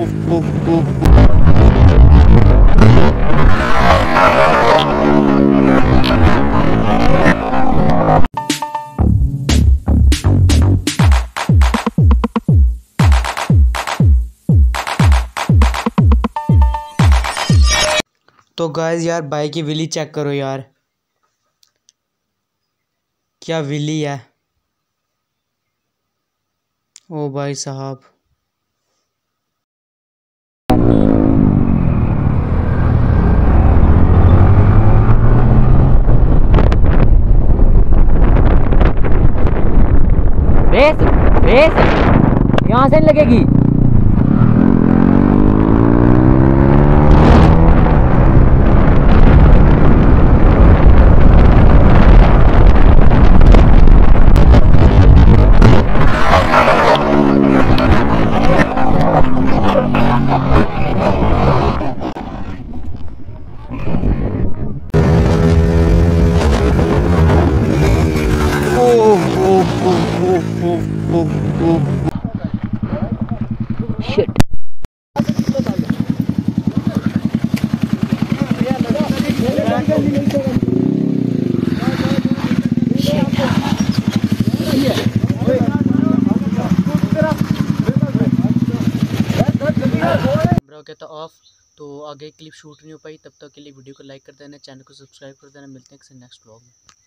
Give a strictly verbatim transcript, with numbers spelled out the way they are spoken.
तो गाइस यार बाइक की व्हीली चेक करो यार, क्या व्हीली है। ओ भाई साहब, रेस रेस यहाँ से नहीं लगेगी। Shit. ब्रो कहता ऑफ। तो आगे क्लिप शूट नहीं हो पाई, तब तक के लिए वीडियो को लाइक कर देना, चैनल को सब्सक्राइब कर देना। मिलते हैं किसी नेक्स्ट व्लॉग में।